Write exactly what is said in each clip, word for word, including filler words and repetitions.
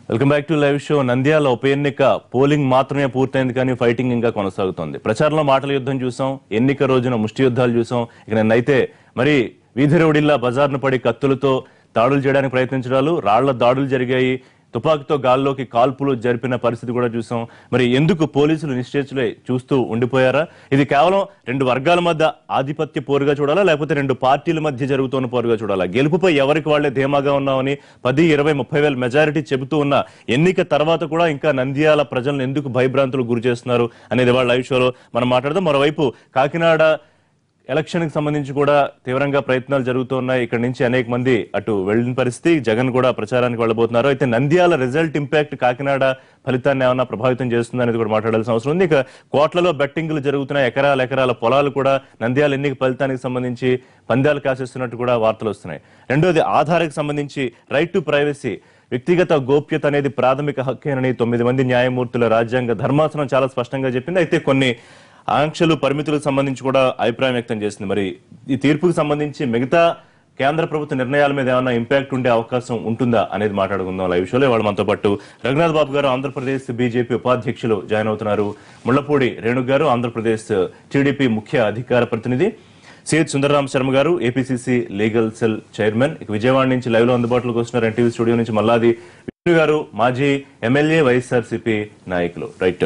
Welcome back to live show. Nandyal ఉప ఎన్నిక polling మాత్రమే పూర్తయింది కానీ ఫైటింగ్ ఇంకా కొనసాగుతోంది. ప్రచారంలో మాటల యుద్ధం చూసాం, ఎన్నిక రోజున ముష్టి యుద్ధాలు చూసాం. ఇక నిన్నైతే మరి వీధి రౌడీల్లా బజార్ను పడి కత్తులతో దాడులు చేయడానికి ప్రయత్నించడాలు, రాళ్ల దాడులు జరిగాయి. తుపాకీతో గాల్లోకి కాల్పులు జరిపిన పరిస్థితి కూడా చూసాం. మరి ఎందుకు పోలీసులు నిశ్చేతులై చూస్తూ ఉండిపోయారా? ఇది కేవలం రెండు వర్గాల మధ్య ఆధిపత్య పోరుగా చూడాలా, లేకపోతే రెండు పార్టీల మధ్య జరుగుతున్న పోరుగా చూడాలా? గెలుపుపై ఎవరికి వాళ్లే ధీమాగా ఉన్నామని పది ఇరవై ముప్పై వేల మెజారిటీ చెబుతూ ఉన్న ఎన్నిక తర్వాత కూడా ఇంకా నంద్యాల ప్రజలను ఎందుకు భయభ్రాంతులు గురి చేస్తున్నారు అనేది వాళ్ళ లైవ్ షోలో మనం మాట్లాడదాం. మరోవైపు కాకినాడ ఎలక్షన్ కి సంబంధించి కూడా తీవ్రంగా ప్రయత్నాలు జరుగుతున్నాయి. ఇక్కడ నుంచి అనేక మంది అటు వెళ్లిన పరిస్థితి, జగన్ కూడా ప్రచారానికి వెళ్ళబోతున్నారు. అయితే నంద్యాల రిజల్ట్ ఇంపాక్ట్ కాకినాడ ఫలితాన్ని ఏమన్నా ప్రభావితం చేస్తుంది అనేది కూడా మాట్లాడాల్సిన అవసరం ఉంది. ఇక కోట్లలో బెట్టింగ్లు జరుగుతున్నాయి, ఎకరాల ఎకరాల పొలాలు కూడా నంద్యాల ఎన్నిక ఫలితానికి సంబంధించి పందాలు కాసేస్తున్నట్టు కూడా వార్తలు వస్తున్నాయి. రెండోది ఆధార్కి సంబంధించి రైట్ టు ప్రైవసీ, వ్యక్తిగత గోప్యత అనేది ప్రాథమిక హక్కేనని తొమ్మిది మంది న్యాయమూర్తుల రాజ్యాంగ ధర్మాసనం చాలా స్పష్టంగా చెప్పింది. అయితే కొన్ని ఆంక్షలు పరిమితులకు సంబంధించి కూడా అభిప్రాయం వ్యక్తం చేసింది. మరి ఈ తీర్పుకు సంబంధించి మిగతా కేంద్ర ప్రభుత్వ నిర్ణయాల మీద ఏమైనా ఇంపాక్ట్ ఉండే అవకాశం ఉంటుందా అనేది మాట్లాడుకుందాం లైవ్ షోలో. వాళ్ళు మనతో పాటు రఘునాథ్ బాబు గారు, ఆంధ్రప్రదేశ్ బీజేపీ ఉపాధ్యక్షులు జాయిన్ అవుతున్నారు. ముళ్లపూడి రేణు గారు, ఆంధ్రప్రదేశ్ టీడీపీ ముఖ్య అధికార ప్రతినిధి. సిహెచ్ సుందరరామ శర్మ గారు, ఏపీసీసీ లీగల్ సెల్ చైర్మన్. ఇక విజయవాడ నుంచి లైవ్ లో అందుబాటులోకి వస్తున్నారు ఎన్టీవీ స్టూడియో నుంచి మల్లాది విష్ణు గారు, మాజీ ఎమ్మెల్యే, వైఎస్ఆర్సీపీ నాయకులు. రైట్,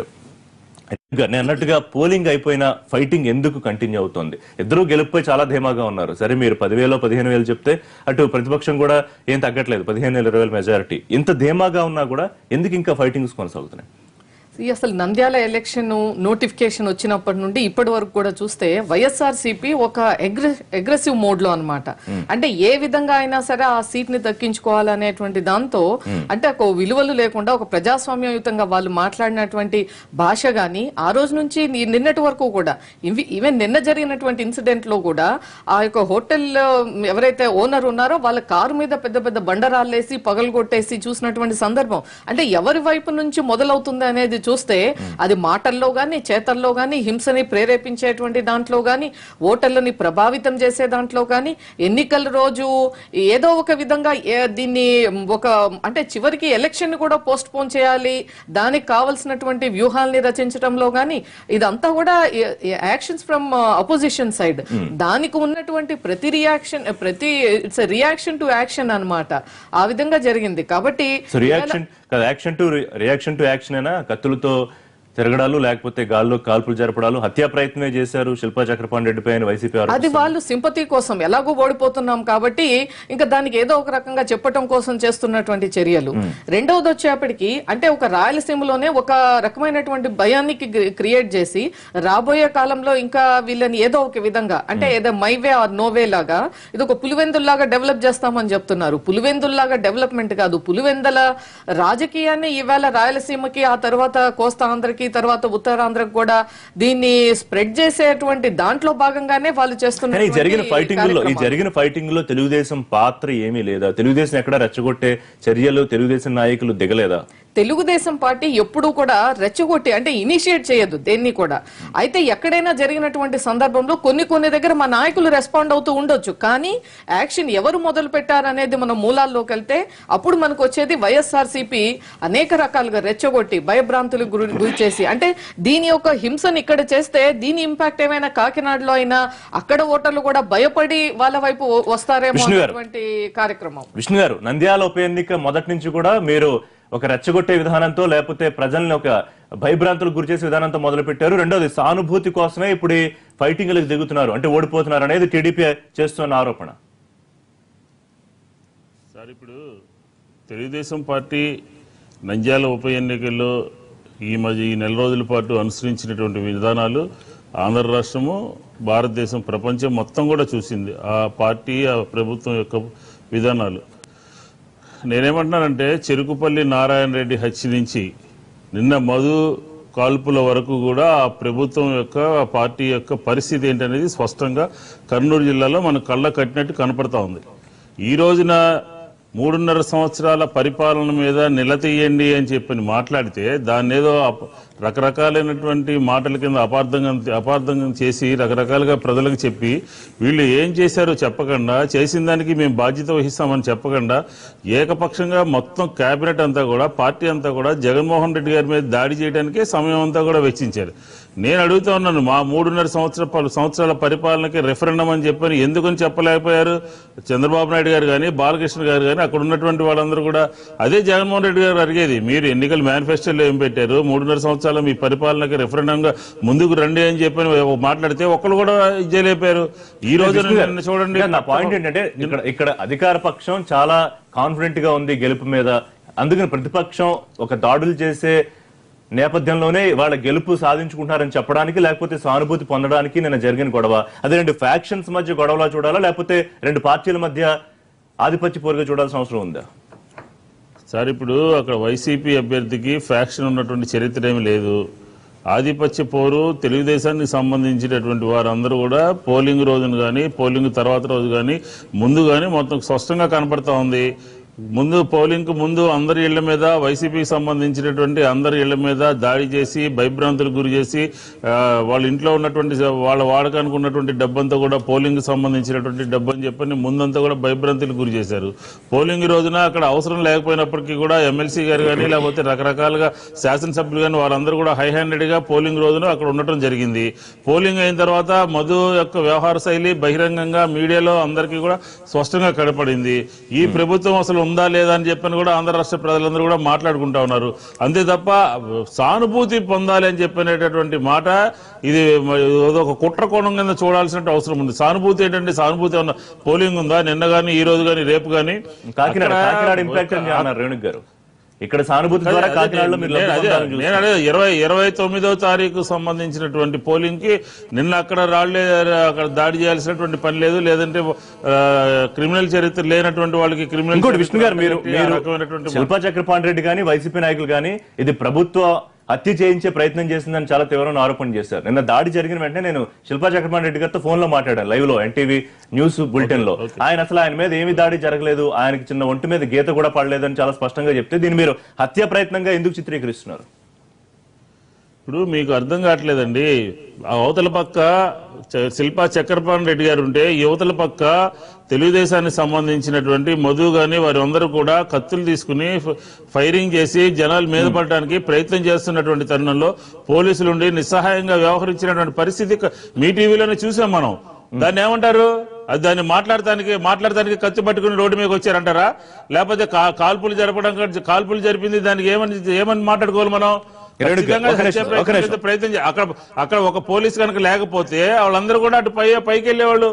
నేను అన్నట్టుగా పోలింగ్ అయిపోయిన ఫైటింగ్ ఎందుకు కంటిన్యూ అవుతోంది? ఇద్దరు గెలుపుపై చాలా ధీమాగా ఉన్నారు. సరే, మీరు పదివేలు పదిహేను వేలు చెప్తే అటు ప్రతిపక్షం కూడా ఏం తగ్గట్లేదు, పదిహేను వేల ఇరవై వేల మెజారిటీ. ఇంత ధీమాగా ఉన్నా కూడా ఎందుకు ఇంకా ఫైటింగ్స్ కొనసాగుతున్నాయి? అసలు నంద్యాల ఎలక్షన్ నోటిఫికేషన్ వచ్చినప్పటి నుండి ఇప్పటి వరకు కూడా చూస్తే వైఎస్ఆర్సీపీ ఒక అగ్రెసివ్ మోడ్ లో అనమాట. అంటే ఏ విధంగా అయినా సరే ఆ సీట్ ని దక్కించుకోవాలనేటువంటి దాంతో, అంటే ఒక విలువలు లేకుండా ఒక ప్రజాస్వామ్యయుతంగా వాళ్ళు మాట్లాడినటువంటి భాష గాని, ఆ రోజు నుంచి నిన్నటి వరకు కూడా, ఈవెన్ నిన్న జరిగినటువంటి ఇన్సిడెంట్ లో కూడా ఆ యొక్క హోటల్ ఎవరైతే ఓనర్ ఉన్నారో వాళ్ళ కారు మీద పెద్ద పెద్ద బండరాళ్ళేసి పగలగొట్టేసి చూసినటువంటి సందర్భం. అంటే ఎవరి వైపు నుంచి మొదలవుతుంది అనేది చూస్తే అది మాటల్లో గాని, చేతల్లో గాని, హింసని ప్రేరేపించేటువంటి దాంట్లో గాని, ఓటర్లని ప్రభావితం చేసే దాంట్లో గాని, ఎన్నికల రోజు ఏదో ఒక విధంగా దీన్ని ఒక అంటే చివరికి ఎలక్షన్ కూడా పోస్ట్ పోన్ చేయాలి, దానికి కావలసినటువంటి వ్యూహాల్ని రచించడంలో గాని, ఇదంతా కూడా యాక్షన్స్ ఫ్రమ్ అపోజిషన్ సైడ్. దానికి ఉన్నటువంటి ప్రతి రియాక్షన్, ప్రతి ఇట్స్ రియాక్షన్ టు యాక్షన్ అన్నమాట. ఆ విధంగా జరిగింది. కాబట్టి action to reaction to action అయినా కత్తులతో తిరగడాలు, లేకపోతే గాల్లో కాల్పులు జరపడాలు, హత్యా ప్రయత్నమే చేశారు శిల్పా చక్రపాణి రెడ్డి పైన వైసీపీ. అది వాళ్ళు సింపతి కోసం, ఎలాగో ఓడిపోతున్నాం కాబట్టి ఇంకా దానికి ఏదో ఒక రకంగా చెప్పటం కోసం చేస్తున్నటువంటి చర్యలు. రెండవది వచ్చేప్పటికి, అంటే ఒక రాయలసీమలోనే ఒక రకమైనటువంటి భయానికి క్రియేట్ చేసి రాబోయే కాలంలో ఇంకా వీళ్ళని ఏదో ఒక విధంగా, అంటే ఏదో మైవే ఆర్ నోవే లాగా ఇది ఒక పులివెందుల్లాగా డెవలప్ చేస్తామని చెప్తున్నారు. పులివెందుల్లాగా డెవలప్మెంట్ కాదు, పులివెందుల రాజకీయాన్ని ఈవేళ రాయలసీమకి, ఆ తర్వాత కోస్తాంధ్రకి, తర్వాత ఉత్తరాంధ్రకు కూడా దీన్ని స్ప్రెడ్ చేసేటువంటి దాంట్లో భాగంగానే వాళ్ళు చేస్తున్నారు. జరిగిన ఫైటింగ్ లో ఈ జరిగిన ఫైటింగ్ లో తెలుగుదేశం పాత్ర ఏమీ లేదా? తెలుగుదేశం ఎక్కడ రెచ్చగొట్టే చర్యలు తెలుగుదేశం నాయకులు దిగలేదా? తెలుగుదేశం పార్టీ ఎప్పుడూ కూడా రెచ్చగొట్టి అంటే ఇనిషియేట్ చేయదు దేన్ని కూడా. అయితే ఎక్కడైనా జరిగినటువంటి సందర్భంలో కొన్ని కొన్ని దగ్గర మా నాయకులు రెస్పాండ్ అవుతూ ఉండొచ్చు, కానీ యాక్షన్ ఎవరు మొదలు పెట్టారనేది మన మూలాల్లోకి వెళ్తే అప్పుడు మనకు వచ్చేది వైఎస్ఆర్సీపీ అనేక రకాలుగా రెచ్చగొట్టి భయభ్రాంతులకు గురి చేసి, అంటే దీని యొక్క హింసను ఇక్కడ చేస్తే దీని ఇంపాక్ట్ ఏమైనా కాకినాడలో అయినా అక్కడ ఓటర్లు కూడా భయపడి వాళ్ళ వైపు వస్తారేమో అటువంటి కార్యక్రమం. విష్ణు గారు, నంద్యాల ఉప ఎన్నిక మొదటి నుంచి కూడా మీరు ఒక రెచ్చగొట్టే విధానంతో, లేకపోతే ప్రజల్ని ఒక భయభ్రాంతులకు గురి చేసే విధానంతో మొదలు పెట్టారు. రెండోది సానుభూతి కోసమే ఇప్పుడు ఫైటింగ్లకు దిగుతున్నారు, అంటే ఓడిపోతున్నారు అనేది టీడీపీ చేస్తున్న ఆరోపణ. సార్, ఇప్పుడు తెలుగుదేశం పార్టీ నంద్యాల ఉప ఎన్నికల్లో ఈ మధ్య ఈ నెల రోజుల పాటు అనుసరించినటువంటి విధానాలు ఆంధ్ర రాష్ట్రము, భారతదేశం, ప్రపంచం మొత్తం కూడా చూసింది ఆ పార్టీ, ఆ ప్రభుత్వం యొక్క విధానాలు. నేనేమంటున్నానంటే, చెరుకుపల్లి నారాయణ రెడ్డి హత్య నుంచి నిన్న మధు కాల్పుల వరకు కూడా ఆ ప్రభుత్వం యొక్క, ఆ పార్టీ యొక్క పరిస్థితి ఏంటనేది స్పష్టంగా కర్నూలు జిల్లాలో మన కళ్ళ కట్టినట్టు కనపడతా ఉంది. ఈ రోజున మూడున్నర సంవత్సరాల పరిపాలన మీద నిలతీయండి అని చెప్పి మాట్లాడితే దాన్ని ఏదో రకరకాలైనటువంటి మాటల కింద అపార్థంగా అపార్థంగా చేసి రకరకాలుగా ప్రజలకు చెప్పి వీళ్ళు ఏం చేశారో చెప్పకుండా చేసిన దానికి మేము బాధ్యత వహిస్తామని చెప్పకుండా ఏకపక్షంగా మొత్తం కేబినెట్ అంతా కూడా పార్టీ అంతా కూడా జగన్మోహన్ రెడ్డి గారి మీద దాడి చేయడానికే సమయం అంతా కూడా వెచ్చించారు. నేను అడుగుతా ఉన్నాను, మా మూడున్నర సంవత్సరాల సంవత్సరాల పరిపాలనకి రెఫరెండం అని చెప్పని ఎందుకని చెప్పలేకపోయారు? చంద్రబాబు నాయుడు గారు కానీ బాలకృష్ణ గారు కానీ అక్కడ ఉన్నటువంటి వాళ్ళందరూ కూడా అదే జగన్మోహన్ రెడ్డి గారు అడిగేది, మీరు ఎన్నికల మేనిఫెస్టోలో ఏం పెట్టారు? మూడున్నర సంవత్సరాలు మీ పరిపాలనకి రెఫరెండంగా ముందుకు రండి అని చెప్పని మాట్లాడితే ఒక్కరు కూడా చేయలేపారు. ఈ రోజు చూడండి, నా పాయింట్ ఏంటంటే ఇక్కడ ఇక్కడ అధికార పక్షం చాలా కాన్ఫిడెంట్ గా ఉంది గెలుపు మీద, అందుకని ప్రతిపక్షం ఒక దాడులు చేసే నేపథ్యంలోనే వాళ్ళ గెలుపు సాధించుకుంటారని చెప్పడానికి, లేకపోతే సానుభూతి పొందడానికి నిన్న జరిగిన గొడవ అదే రెండు ఫ్యాక్షన్స్ మధ్య గొడవలా చూడాలా, లేకపోతే రెండు పార్టీల మధ్య ఆధిపత్య పోరుగా చూడాల్సిన అవసరం ఉందా? సార్, ఇప్పుడు అక్కడ వైసీపీ అభ్యర్థికి ఫ్యాక్షన్ ఉన్నటువంటి చరిత్ర ఏమి లేదు. ఆధిపత్య పోరు తెలుగుదేశానికి సంబంధించినటువంటి వారందరూ కూడా పోలింగ్ రోజున కానీ పోలింగ్ తర్వాత రోజు కానీ ముందు కానీ మొత్తం స్పష్టంగా కనపడతా ఉంది. ముందు పోలింగ్ కు ముందు అందరి ఇళ్ల మీద వైసీపీకి సంబంధించినటువంటి అందరి ఇళ్ల మీద దాడి చేసి భయభ్రాంతులకు గురి చేసి వాళ్ళ ఇంట్లో ఉన్నటువంటి వాళ్ళ వాడకానికి ఉన్నటువంటి డబ్బంతా కూడా పోలింగ్ కు సంబంధించినటువంటి డబ్బు అని చెప్పని ముందంతా కూడా భయభ్రాంతులకు గురి చేశారు. పోలింగ్ రోజున అక్కడ అవసరం లేకపోయినప్పటికీ కూడా ఎమ్మెల్సీ గారు కానీ లేకపోతే రకరకాలుగా శాసనసభ్యులు కానీ వారందరూ కూడా హై హ్యాండెడ్ గా పోలింగ్ రోజున అక్కడ ఉండటం జరిగింది. పోలింగ్ అయిన తర్వాత మధు యొక్క వ్యవహార శైలి బహిరంగంగా మీడియాలో అందరికీ కూడా స్పష్టంగా కనపడింది. ఈ ప్రభుత్వం అసలు ఉందా లేదా అని చెప్పని కూడా ఆంధ్ర రాష్ట్ర ప్రజలందరూ కూడా మాట్లాడుకుంటా ఉన్నారు. అంతే తప్ప సానుభూతి పొందాలి అని చెప్పినటువంటి మాట ఇది ఒక కుట్ర కోణం కింద చూడాల్సిన అవసరం ఉంది. సానుభూతి ఏంటంటే సానుభూతి ఉన్న పోలింగ్ ఉందా నిన్న గానీ ఈ రోజు గానీ రేపు గానీ? కాకినాడ ఇంపాక్ట్ అన్నారు రేణుక్ గారు. ఇక్కడ సానుభూతి ద్వారా కాకినాడలో నేను అదే ఇరవై ఇరవై తొమ్మిదో తారీఖు సంబంధించినటువంటి పోలింగ్ కి నిన్న అక్కడ రాళ్లే అక్కడ దాడి చేయాల్సినటువంటి పని లేదు, లేదంటే క్రిమినల్ చరిత్ర లేనటువంటి వాళ్ళకి క్రిమినల్. ఇంకోటి విష్ణు గారు, మీరు శిల్పా చక్రపాణి రెడ్డి కానీ వైసీపీ నాయకులు కానీ ఇది ప్రభుత్వ హత్య చేయించే ప్రయత్నం చేసిందని చాలా తీవ్రమైన ఆరోపణ చేశారు. నిన్న దాడి జరిగిన వెంటనే నేను శిల్పా చక్రపాణి రెడ్డి గారితో ఫోన్ లో మాట్లాడాను లైవ్ లో ఎన్టీవీ న్యూస్ బులెటిన్ లో. ఆయన అసలు ఆయన మీద ఏమి దాడి జరగలేదు, ఆయనకి చిన్న ఒంటి మీద గీత కూడా పడలేదని చాలా స్పష్టంగా చెప్తే దీన్ని మీరు హత్య ప్రయత్నంగా ఎందుకు చిత్రీకరిస్తున్నారు? ఇప్పుడు మీకు అర్థం కావట్లేదండి. అవతల పక్క శిల్పా చక్రపాణి రెడ్డి గారు ఉంటే యువతల పక్క తెలుగుదేశానికి సంబంధించినటువంటి మధు గాని వారి అందరూ కూడా కత్తులు తీసుకుని ఫైరింగ్ చేసి జనాలు మీద పడడానికి ప్రయత్నం చేస్తున్నటువంటి తరుణంలో పోలీసులుండి నిస్సహాయంగా వ్యవహరించినటువంటి పరిస్థితి మీ టీవీలోనే చూసాం మనం. దాన్ని ఏమంటారు? అది దాన్ని మాట్లాడటానికి మాట్లాడటానికి కత్తి పట్టుకుని రోడ్డు మీదకి వచ్చారంటారా? లేకపోతే కాల్పులు జరపడం కాల్పులు జరిపింది దానికి ఏమని ఏమని మాట్లాడుకోవాలి మనం? ప్రయత్నం అక్కడ అక్కడ ఒక పోలీస్ కనుక లేకపోతే వాళ్ళందరూ కూడా అటు పై పైకి వెళ్ళేవాళ్ళు.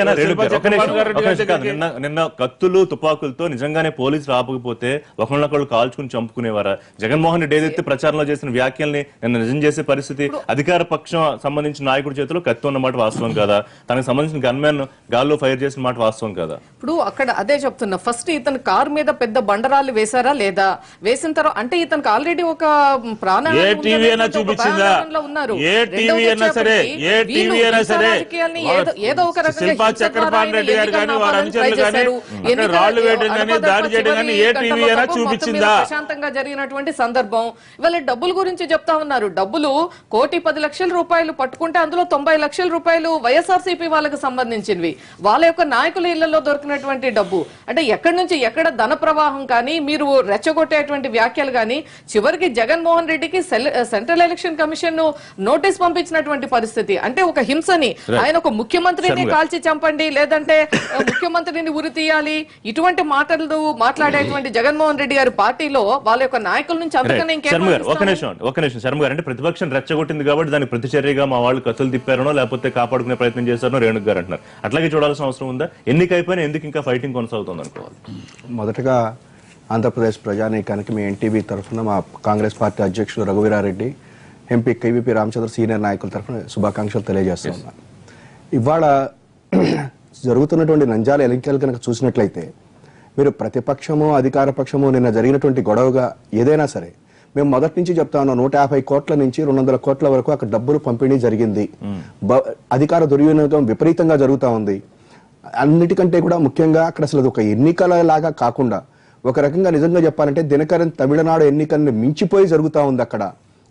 నిన్న కత్తులు తుపాకులతో నిజంగానే పోలీసులు ఆపకపోతే ఒకళ్ళొకళ్ళు కాల్చుకుని చంపుకునేవారా? జగన్మోహన్ రెడ్డి ఏదైతే ప్రచారంలో చేసిన వ్యాఖ్యల్ని నిన్న నిజం చేసే పరిస్థితి అధికార పక్షం సంబంధించిన నాయకుడి చేతిలో కత్తి ఉన్నమాట వాస్తవం కదా, తనకు సంబంధించిన గన్మెన్ గాల్లో ఫైర్ చేసిన మాట వాస్తవం కదా. ఇప్పుడు అక్కడ అదే చెప్తున్నా, ఫస్ట్ ఇతను కార్ మీద పెద్ద బండరాలు వేశారా లేదా, వేసిన తర్వాత అంటే ఇతనికి ఆల్రెడీ ఒక ప్రాణ ఏ టీవీ అయినా చూపించిందా? ఏ టీవీ అయినా సరే ఏ టీవీ అయినా సరే శిల్పా చక్రపాణి రెడ్డి గారు కానీ వారి అనుచరులు కానీ అక్కడ రాళ్లు వేయడం కానీ దాడి చేయడం కానీ ఏ టీవీ అయినా చూపించిందా? ప్రశాంతంగా జరిగినటువంటి సందర్భం. ఇవాళ డబ్బుల గురించి చెప్తా ఉన్నారు. డబ్బులు కోటి పది లక్షల రూపాయలు పట్టుకుంటే అందులో తొంభై లక్షల రూపాయలు వైఎస్ఆర్సీపీ వాళ్ళకి సంబంధించినవి, వాళ్ళ యొక్క నాయకుల ఇళ్లలో దొరికినటువంటి డబ్బు. అంటే ఎక్కడి నుంచి ఎక్కడ ధన ప్రవాహం కానీ మీరు రెచ్చగొట్టేటువంటి వ్యాఖ్యలు కానీ చివరికి జగన్మోహన్ రెడ్డికి సెంట్రల్ ఎలక్షన్ కమిషన్ నోటీస్ పంపించినటువంటి పరిస్థితి. అంటే ఒక హింసని ఆయన ఒక ముఖ్యమంత్రిని కాల్చి చంపండి లేదంటే ముఖ్యమంత్రిని ఉరి తీయాలి ఇటువంటి మాటలు మాట్లాడేటువంటి జగన్మోహన్ రెడ్డి గారి పార్టీలో వాళ్ళ యొక్క నాయకుల నుంచి అంతకన్నా ఇంకేం. ఒక నిమిషం ఒక నిమిషం శర్మ గారు, అంటే ప్రతిపక్షం రెచ్చగొట్టింది కాబట్టి దానికి ప్రతిచర్యగా మా వాళ్ళు కత్తులు తిప్పారనో లేకపోతే కాపాడుకునే ప్రయత్నం చేశారనో రేణుక్ గారు అంటున్నారు. అట్లాగే చూడాల్సిన అవసరం ఉందా? ఎన్నిక అయిపోయినా ఎందుకు ఇంకా ఫైటింగ్ కొనసాగుతుంది అనుకోవాలి? మొదటగా ఆంధ్రప్రదేశ్ ప్రజానీకానికి మీ ఎన్టీవీ తరఫున మా కాంగ్రెస్ పార్టీ అధ్యక్షుడు Raghuveera Reddy, MP KVP Ramachandra senior నాయకుల తరఫున శుభాకాంక్షలు తెలియజేస్తున్నాను. ఇవాళ జరుగుతున్నటువంటి నంద్యాల ఎన్నికలు కనుక చూసినట్లయితే మీరు ప్రతిపక్షము అధికార పక్షము నిన్న జరిగినటువంటి గొడవగా ఏదైనా సరే మేము మొదటి నుంచి చెప్తా ఉన్నాం, నూట యాభై కోట్ల నుంచి రెండు వందల కోట్ల వరకు అక్కడ డబ్బులు పంపిణీ జరిగింది. అధికార దుర్వినియోగం విపరీతంగా జరుగుతూ ఉంది. అన్నిటికంటే కూడా ముఖ్యంగా అక్కడ అసలు ఒక ఎన్నికల లాగా కాకుండా ఒక రకంగా నిజంగా చెప్పాలంటే దినకరన్ తమిళనాడు ఎన్నికల్ని మించిపోయి జరుగుతూ ఉంది. అక్కడ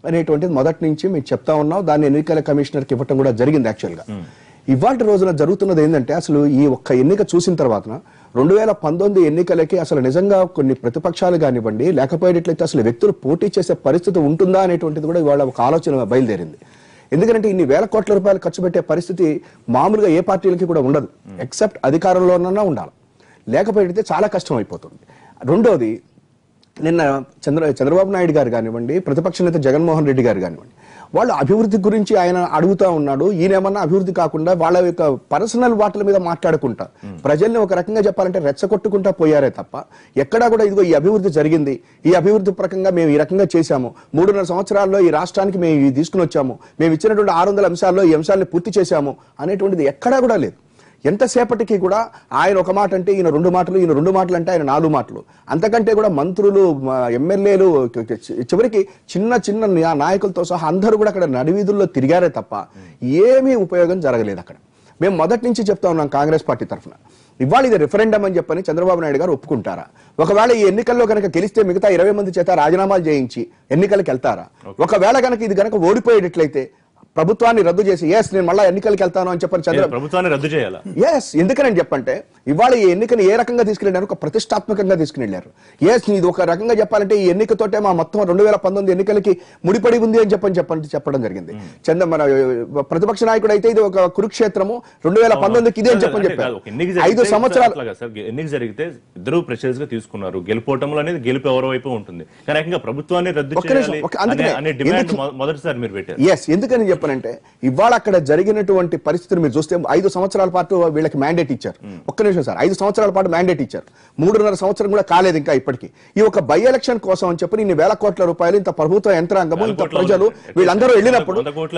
అనేటువంటిది మొదటి నుంచి మేము చెప్తా ఉన్నాం. దాన్ని ఎన్నికల కమిషనర్కి ఇవ్వటం కూడా జరిగింది యాక్చువల్గా. ఇవాళ రోజున జరుగుతున్నది ఏంటంటే అసలు ఈ ఒక్క ఎన్నిక చూసిన తర్వాత రెండు వేల పంతొమ్మిది ఎన్నికలకి అసలు నిజంగా కొన్ని ప్రతిపక్షాలు కానివ్వండి లేకపోయేట్లయితే అసలు వ్యక్తులు పోటీ చేసే పరిస్థితి ఉంటుందా అనేటువంటిది కూడా ఇవాళ ఒక ఆలోచన బయలుదేరింది. ఎందుకంటే ఇన్ని వేల కోట్ల రూపాయలు ఖర్చు పెట్టే పరిస్థితి మామూలుగా ఏ పార్టీలకి కూడా ఉండదు, ఎక్సెప్ట్ అధికారంలోనన్నా ఉండాలి, లేకపోతే చాలా కష్టం అయిపోతుంది. రెండోది, నిన్న చంద్ర చంద్రబాబు నాయుడు గారు కానివ్వండి, ప్రతిపక్ష నేత జగన్మోహన్ రెడ్డి గారు కానివ్వండి, వాళ్ళు అభివృద్ధి గురించి ఆయన అడుగుతా ఉన్నాడు. ఈయనేమన్నా అభివృద్ధి కాకుండా వాళ్ళ యొక్క పర్సనల్ వాటిల మీద మాట్లాడుకుంటా ప్రజల్ని ఒక రకంగా చెప్పాలంటే రెచ్చగొట్టుకుంటా పోయారే తప్ప ఎక్కడా కూడా ఇదిగో ఈ అభివృద్ధి జరిగింది, ఈ అభివృద్ధి ప్రకంగా మేము ఈ రకంగా చేశాము, మూడున్నర సంవత్సరాల్లో ఈ రాష్ట్రానికి మేము ఇది తీసుకుని వచ్చాము, మేము ఇచ్చినటువంటి ఆరు వందల అంశాల్లో ఈ అంశాలని పూర్తి చేశాము అనేటువంటిది ఎక్కడా కూడా లేదు. ఎంతసేపటికి కూడా ఆయన ఒక మాట అంటే ఈయన రెండు మాటలు, ఈయన రెండు మాటలు అంటే ఆయన నాలుగు మాటలు. అంతకంటే కూడా మంత్రులు, ఎమ్మెల్యేలు, చివరికి చిన్న చిన్న నాయకులతో సహా అందరూ కూడా అక్కడ నడివీధుల్లో తిరిగారే తప్ప ఏమీ ఉపయోగం జరగలేదు అక్కడ. మేము మొదటి నుంచి చెప్తా ఉన్నాం కాంగ్రెస్ పార్టీ తరఫున, ఇవాళ ఇది రిఫరెండం అని చెప్పని చంద్రబాబు నాయుడు గారు ఒప్పుకుంటారా? ఒకవేళ ఈ ఎన్నికల్లో కనుక గెలిస్తే మిగతా ఇరవై మంది చేత రాజీనామాలు చేయించి ఎన్నికలకు వెళ్తారా? ఒకవేళ కనుక ఇది కనుక ఓడిపోయేటట్లయితే ప్రభుత్వాన్ని రద్దు చేసి ఎస్ నేను మళ్ళీ ఎన్నికలకు వెళ్తాను అని చెప్పని చంద్ర ప్రభుత్వాన్ని రద్దు చేయాలి. ఎస్ ఎందుకని చెప్పంటే ఇవాళ ఈ ఎన్నికని ఏ రకంగా తీసుకెళ్లారు, ఒక ప్రతిష్టాత్మకంగా తీసుకుని ఎస్ ఇది ఒక రకంగా చెప్పాలంటే ఈ ఎన్నికతోటే మా మొత్తం రెండు వేల పంతొమ్మిది ఎన్నికలకి ముడిపడి ఉంది అని చెప్పని చెప్పండి చెప్పడం జరిగింది. చంద్ర మన ప్రతిపక్ష నాయకుడు అయితే ఇది ఒక కురుక్షేత్రము రెండు వేల పంతొమ్మిదికి ఇదే అని చెప్పని చెప్పారు. ఐదు సంవత్సరాలు ఎన్నిక జరిగితే ఇద్దరు ప్రెషర్స్ గా తీసుకున్నారు, గెలుపోవటంలో అనేది గెలుపు ఎవరో వైపు ఉంటుంది, కానీ ప్రభుత్వాన్ని రద్దు చేయాలి అనే డిమాండ్ మొదటిసారి మీరు పెట్టారు. ఎస్ ఎందుకని చెప్పనంటే ఇవాళ అక్కడ జరిగినటువంటి పరిస్థితులు మీరు చూస్తే ఐదు సంవత్సరాల పాటు వీళ్ళకి మ్యాండేట్ ఇచ్చారు. ఒక్క నిమిషం సార్, ఐదు సంవత్సరాల పాటు మ్యాండేట్ ఇచ్చారు, మూడున్నర సంవత్సరం కూడా కాలేదు ఇంకా ఇప్పటికి. ఈ ఒక బై ఎలక్షన్ కోసం అని చెప్పి ఇన్ని వేల కోట్ల రూపాయలు ఇంత ప్రభుత్వ యంత్రాంగము ఇంత ప్రజలు వీళ్ళందరూ వెళ్ళినప్పుడు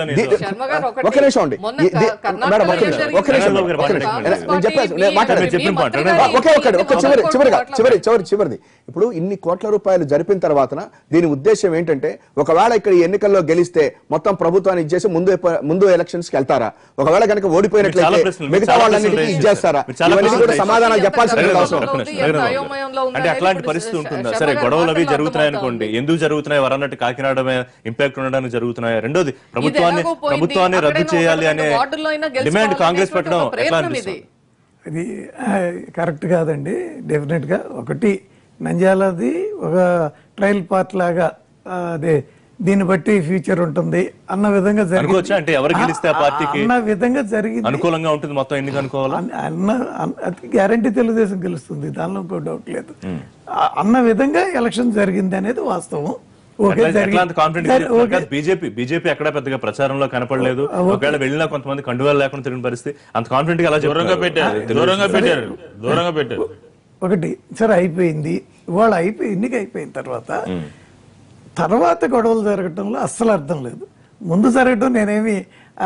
ఒక నిమిషం అండి మేడం ఒక నిమిషం నేను చెప్పాను ఒకే ఒక్కటి ఒక చివరి చివరిగా చివరి చివరి చివరిది ఇప్పుడు ఇన్ని కోట్ల రూపాయలు జరిపిన తర్వాత దీని ఉద్దేశం ఏంటంటే ఒకవేళ ఇక్కడ ఈ ఎన్నికల్లో గెలిస్తే మొత్తం ప్రభుత్వాన్ని ఇచ్చేసి ముందు ముందు ఎలక్షన్స్ కి వెళ్తారా? ఒకవేళ కనుక ఓడిపోయినట్లయితే మిగతా వాళ్ళన్నిటికీ ఇచ్చేస్తారా? ఇవన్నీ కూడా సమాధానాలు చెప్పాల్సిన అవసరం. అంటే అట్లాంటి పరిస్థితి ఉంటుందా? సరే గొడవలు అవి జరుగుతున్నాయి అనుకోండి, ఎందుకు జరుగుతున్నాయి వరన్నట్టు కాకినాడ ఇంపాక్ట్ ఉండడానికి జరుగుతున్నాయి. రెండోది ప్రభుత్వాన్ని ప్రభుత్వాన్ని రద్దు చేయాలి అనే డిమాండ్ కాంగ్రెస్ పెట్టడం ఎట్లా అనిపిస్తుంది? ఇది కరెక్ట్ కాదండి. డెఫినెట్ గా ఒకటి నంద్యాలది ఒక ట్రయల్ పార్ట్ లాగా అదే దీన్ని బట్టి ఫ్యూచర్ ఉంటుంది అన్న విధంగా జరిగింది. అంటే ఎవరు గెలిస్తే ఆ పార్టీకి అన్న విధంగా జరిగింది, అనుకూలంగా ఉంటుంది మొత్తం ఎన్నిక అనుకోవాలా అన్న గ్యారంటీ తెలుగుదేశం గెలుస్తుంది, దానిలో ఇంకో డౌట్ లేదు అన్న విధంగా ఎలక్షన్ జరిగింది అనేది వాస్తవం. బీజేపీ బీజేపీ ఎక్కడ పెద్దగా ప్రచారంలో కనపడలేదు, ఒకవేళ వెళ్ళినా కొంతమంది కండువాలు లేకుండా తిరిగిన పరిస్థితి, అంత కాన్ఫిడెంట్ గా అలా దూరంగా పెట్టారు దూరంగా పెట్టారు దూరంగా పెట్టారు ఒకటి సరే అయిపోయింది. ఇవాళ అయిపోయి ఎన్నిక అయిపోయిన తర్వాత తర్వాత గొడవలు జరగటంలో అస్సలు అర్థం లేదు. ముందు జరగటం నేనేమి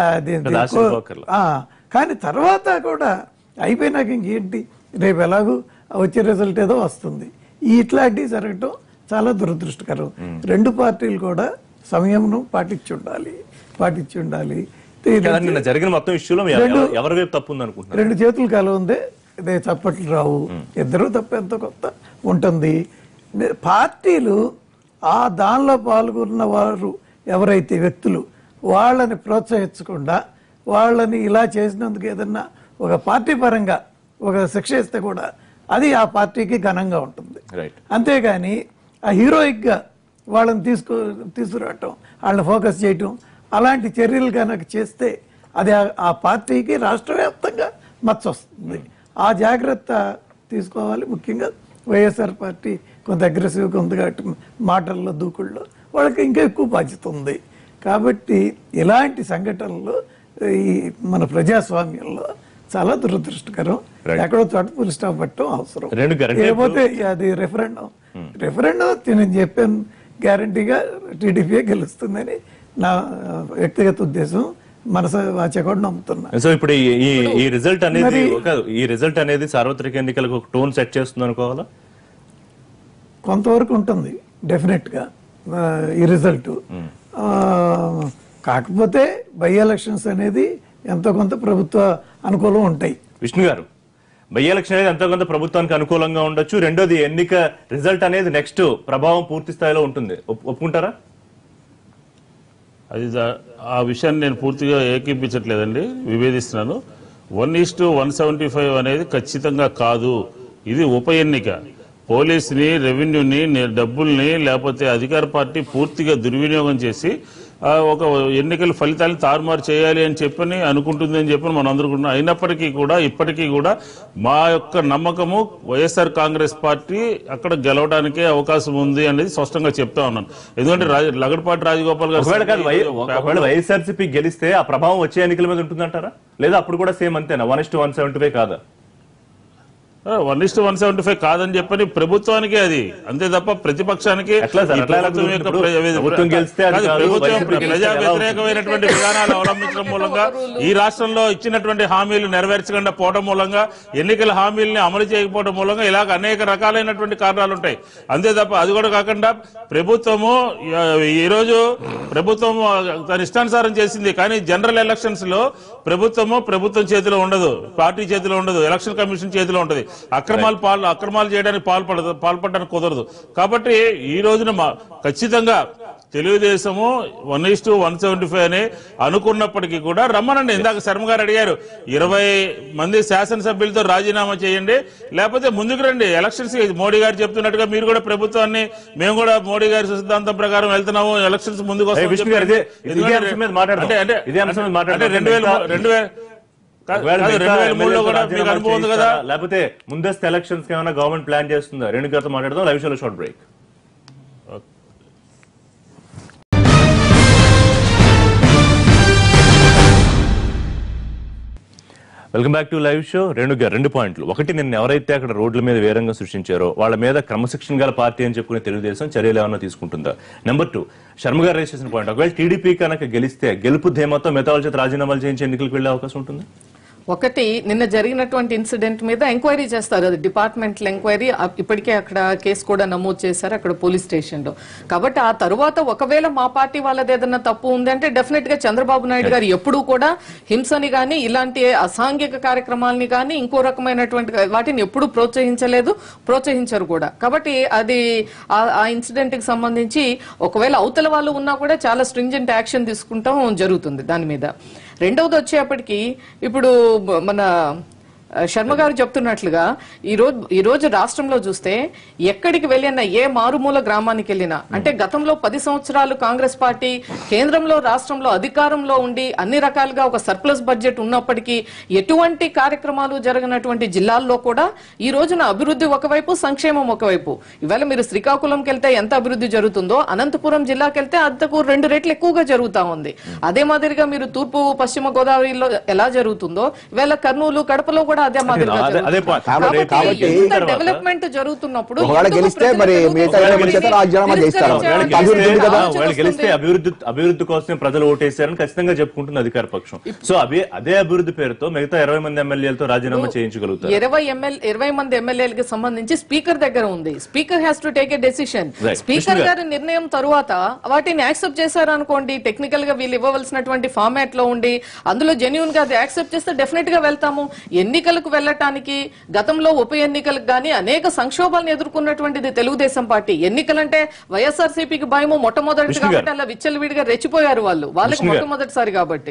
కానీ తర్వాత కూడా అయిపోయినాక ఇంకేంటి రేపు ఎలాగూ వచ్చే రిజల్ట్ ఏదో వస్తుంది. ఈ ఇట్లాంటివి జరగటం చాలా దురదృష్టకరం. రెండు పార్టీలు కూడా సంయమనం పాటించి ఉండాలి పాటించి ఉండాలి జరిగిన మొత్తం ఇష్యూలో ఎవరి వైపు తప్పు ఉంది అనుకుంటున్నారు? రెండు చేతులు కలవుందే ఇదే చప్పట్లు రావు, ఇద్దరు తప్ప ఎంతో కొత్త ఉంటుంది. పార్టీలు ఆ దానిలో పాల్గొన్న వారు ఎవరైతే వ్యక్తులు వాళ్ళని ప్రోత్సహించకుండా వాళ్ళని ఇలా చేసినందుకు ఏదన్నా ఒక పార్టీ పరంగా ఒక శిక్ష ఇస్తే కూడా అది ఆ పార్టీకి ఘనంగా ఉంటుంది. అంతేగాని ఆ హీరోయిక్ గా వాళ్ళని తీసుకు తీసుకురావటం వాళ్ళని ఫోకస్ చేయటం అలాంటి చర్యలు కనుక చేస్తే అది ఆ పార్టీకి రాష్ట్ర వ్యాప్తంగా మచ్చ వస్తుంది. ఆ జాగ్రత్త తీసుకోవాలి. ముఖ్యంగా వైఎస్ఆర్ పార్టీ కొంత అగ్రెసివ్గా ఉంది కాబట్టి మాటల్లో దూకుల్లో వాళ్ళకి ఇంకా ఎక్కువ బాధ్యత ఉంది. కాబట్టి ఇలాంటి సంఘటనలు ఈ మన ప్రజాస్వామ్యంలో చాలా దురదృష్టకరం. ఎక్కడో చోట పులి స్టాప్ పెట్టడం అవసరం. లేకపోతే అది రెఫరెండం రెఫరెండం నేను చెప్పాను గ్యారంటీగా టీడీపీ గెలుస్తుందని నా వ్యక్తిగత ఉద్దేశం, మనసు వాచ కూడా నమ్ముతున్నా. సో ఇప్పుడు ఈ రిజల్ట్ అనేది ఈ రిజల్ట్ అనేది సార్వత్రిక ఎన్నికలకు ఒక టోన్ సెట్ చేస్తుంది అనుకోవాలా? కొంతవరకు ఉంటుంది డెఫినెట్ గా ఈ రిజల్ట్. కాకపోతే బై ఎలక్షన్స్ అనేది ఎంతో కొంత ప్రభుత్వ అనుకూలం ఉంటాయి. విష్ణు గారు, బై ఎలక్షన్ అనేది ఎంతో కొంత ప్రభుత్వానికి అనుకూలంగా ఉండొచ్చు. రెండోది ఎన్నిక రిజల్ట్ అనేది నెక్స్ట్ ప్రభావం పూర్తి స్థాయిలో ఉంటుంది, ఒప్పుకుంటారా? అది ఆ విషయాన్ని నేను పూర్తిగా ఏకీపించట్లేదండి, విభేదిస్తున్నాను. One is to one seventy five అనేది ఖచ్చితంగా కాదు. ఇది ఉప ఎన్నిక. పోలీసుని, రెవెన్యూని, డబ్బుల్ని లేకపోతే అధికార పార్టీ పూర్తిగా దుర్వినియోగం చేసి ఒక ఎన్నికల ఫలితాలను తారుమారు చేయాలి అని చెప్పని అనుకుంటుంది అని చెప్పని మనం అందరుకుంటున్నాం. అయినప్పటికీ కూడా ఇప్పటికీ కూడా మా యొక్క నమ్మకము వైఎస్ఆర్ కాంగ్రెస్ పార్టీ అక్కడ గెలవడానికే అవకాశం ఉంది అనేది స్పష్టంగా చెప్తా ఉన్నాను. ఎందుకంటే లగడపాటి రాజగోపాల్ గారు వైఎస్ఆర్సీపీ గెలిస్తే ఆ ప్రభావం వచ్చే ఎన్నికల మీద ఉంటుందంటారా, లేదా అప్పుడు కూడా సేమ్ అంతేనా? One is to one seventy five కాదా? One is to one seventy five కాదని చెప్పని ప్రభుత్వానికే అది, అంతే తప్ప ప్రతిపక్షానికి ప్రజా వ్యతిరేకమైనటువంటి విధానాలు అవలంబించడం మూలంగా, ఈ రాష్ట్రంలో ఇచ్చినటువంటి హామీలు నెరవేర్చకుండా పోవడం మూలంగా, ఎన్నికల హామీలని అమలు చేయకపోవడం మూలంగా ఇలాగ అనేక రకాలైనటువంటి కారణాలు ఉంటాయి. అంతే తప్ప అది కూడా కాకుండా ప్రభుత్వము ఈరోజు ప్రభుత్వము తన ఇష్టానుసారం చేసింది, కానీ జనరల్ ఎలక్షన్స్ లో ప్రభుత్వము ప్రభుత్వం చేతిలో ఉండదు, పార్టీ చేతిలో ఉండదు, ఎలక్షన్ కమిషన్ చేతిలో ఉంటది. అక్రమాలు పాల్ అక్రమాలు చేయడానికి పాల్పడదు పాల్పడడానికి కుదరదు. కాబట్టి ఈ రోజున ఖచ్చితంగా Telugu Desam one is to one seventy five అని అనుకున్నప్పటికీ కూడా రమ్మనండి. ఇందాక శర్మ గారు అడిగారు, ఇరవై మంది శాసనసభ్యులతో రాజీనామా చేయండి, లేకపోతే ముందుకు రండి ఎలక్షన్స్. మోడీ గారు చెప్తున్నట్టుగా మీరు కూడా ప్రభుత్వాన్ని, మేము కూడా మోడీ గారి సిద్ధాంతం ప్రకారం వెళ్తున్నాము, ఎలక్షన్స్ ముందుకు వస్తాం. అంటే రెండు వేల రెండు వేల లేకపోతే ముందస్తు ఎలక్షన్స్ ఏమైనా గవర్నమెంట్ ప్లాన్ చేస్తుందా? రెండు గంటలు మాట్లాడదాం. లైవ్ షోలో short break. Welcome back to live show. రెండు రెండు పాయింట్లు. ఒకటి, నిన్న ఎవరైతే అక్కడ రోడ్ల మీద వేరంగా సృష్టించారో వాళ్ళ మీద క్రమశిక్షణ గల పార్టీ అని చెప్పుకునే తెలుగుదేశం చర్యలు ఏమైనా తీసుకుంటుందా? నెంబర్ టూ, శర్మ గారు రేస్ చేసిన పాయింట్, ఒకవేళ టీడీపీ కనుక గెలిస్తే గెలుపు ధేమతో మిగతా వాళ్ళ చేత రాజీనామాలు చేయించి ఎన్నికలకు వెళ్లే అవకాశం ఉంటుంది? ఒకటి, నిన్న జరిగినటువంటి ఇన్సిడెంట్ మీద ఎంక్వైరీ చేస్తారు, అది డిపార్ట్మెంటల్ ఎంక్వైరీ. ఇప్పటికే అక్కడ కేసు కూడా నమోదు చేశారు అక్కడ పోలీస్ స్టేషన్ లో. కాబట్టి ఆ తర్వాత ఒకవేళ మా పార్టీ వాళ్ళది ఏదైనా తప్పు ఉందంటే డెఫినెట్ గా చంద్రబాబు నాయుడు గారు ఎప్పుడూ కూడా హింసని గానీ ఇలాంటి అసాంఘిక కార్యక్రమాలని గానీ ఇంకో రకమైనటువంటి వాటిని ఎప్పుడూ ప్రోత్సహించలేదు, ప్రోత్సహించరు కూడా. కాబట్టి అది ఆ ఇన్సిడెంట్ కి సంబంధించి ఒకవేళ అవతల వాళ్ళు ఉన్నా కూడా చాలా స్ట్రింజెంట్ యాక్షన్ తీసుకుంటాం జరుగుతుంది దాని మీద. రెండవది వచ్చేప్పటికి ఇప్పుడు మన శర్మ గారు చెప్తున్నట్లుగా ఈ రోజు ఈ రోజు రాష్ట్రంలో చూస్తే ఎక్కడికి వెళ్ళినా, ఏ మారుమూల గ్రామానికి వెళ్ళినా, అంటే గతంలో పది సంవత్సరాలు కాంగ్రెస్ పార్టీ కేంద్రంలో రాష్ట్రంలో అధికారంలో ఉండి అన్ని రకాలుగా ఒక సర్ప్లస్ బడ్జెట్ ఉన్నప్పటికీ ఎటువంటి కార్యక్రమాలు జరగనటువంటి జిల్లాల్లో కూడా ఈ రోజున అభివృద్ధి ఒకవైపు, సంక్షేమం ఒకవైపు. ఇవాళ మీరు శ్రీకాకుళంకి వెళ్తే ఎంత అభివృద్ధి జరుగుతుందో అనంతపురం జిల్లాకి వెళ్తే అంతకు రెండు రెట్లు ఎక్కువగా జరుగుతా ఉంది. అదే మాదిరిగా మీరు తూర్పు పశ్చిమ గోదావరిలో ఎలా జరుగుతుందో ఇవాళ కర్నూలు, కడపలో కూడా అదే మాదిరిగా డెవలప్మెంట్ జరుగుతున్నప్పుడు గెలిస్తే అభివృద్ధి అభివృద్ధి కోసం ప్రజలు ఓటేశారని ఖచ్చితంగా చెప్పుకుంటుంది అధికార పక్షం. సో అదే అదే అభివృద్ధి పేరుతో మిగతా ఇరవై మంది ఎమ్మెల్యేలతో రాజీనామా చేయించగలుగుతారు. ఇరవై ఎమ్మెల్యే ఇరవై మంది ఎమ్మెల్యేలకు సంబంధించి స్పీకర్ దగ్గర ఉంది. Speaker has to take a decision. Speaker గారి నిర్ణయం తరువాత వాటిని యాక్సెప్ట్ చేశారనుకోండి, టెక్నికల్ గా వీళ్ళు ఇవ్వవలసినటువంటి ఫార్మాట్ లో ఉండి అందులో జెన్యూన్ గా అది యాక్సెప్ట్ చేస్తే డెఫినెట్ గా వెళ్తాము. ఎన్నికలకు వెళ్ళటానికి గతంలో ఉప ఎన్నికలకు గానీ అనేక సంక్షోభాలను ఎదుర్కొన్నటువంటిది తెలుగుదేశం పార్టీ. ఎన్నికలంటే వైఎస్ఆర్సీపీకి భయము మొట్టమొదటి కాబట్టి అలా విచ్చలవిడిగా రెచ్చిపోయారు వాళ్ళు, వాళ్ళకి మొట్టమొదటిసారి కాబట్టి.